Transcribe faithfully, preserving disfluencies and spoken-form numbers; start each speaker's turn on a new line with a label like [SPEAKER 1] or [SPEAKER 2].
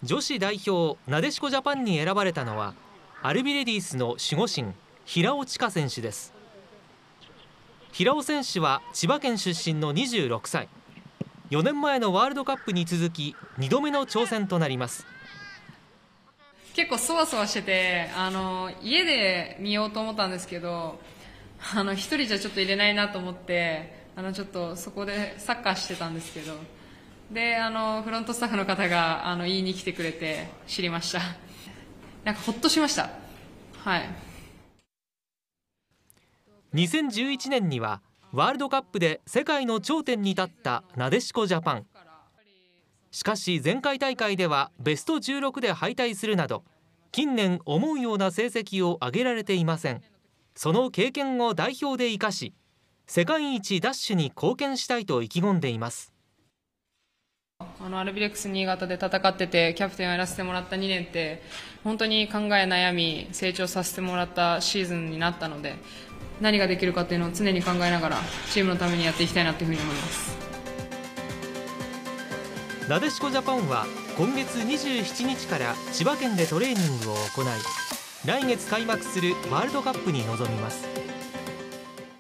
[SPEAKER 1] 女子代表なでしこジャパンに選ばれたのはアルビレディスの守護神平尾知佳選手です。平尾選手は千葉県出身のにじゅうろくさい、よねんまえのワールドカップに続きにどめの挑戦となります。
[SPEAKER 2] 結構そわそわしてて、あの家で見ようと思ったんですけど、あの一人じゃちょっと入れないなと思って、あのちょっとそこでサッカーしてたんですけど、であのフロントスタッフの方があの言いに来てくれて知りました。なんかほっとしました。はい。
[SPEAKER 1] にせんじゅういちねんにはワールドカップで世界の頂点に立ったなでしこジャパン。しかし前回大会ではベストじゅうろくで敗退するなど近年思うような成績を上げられていません。その経験を代表で生かし世界一奪取に貢献したいと意気込んでいます。
[SPEAKER 2] あのアルビレックス新潟で戦っててキャプテンをやらせてもらったにねんって本当に考え悩み成長させてもらったシーズンになったので、何ができるかっていうのを常に考えながらチームのためにやっていきたいなというふうに思います。
[SPEAKER 1] なでしこジャパンは今月にじゅうしちにちから千葉県でトレーニングを行い、来月開幕するワールドカップに臨みます。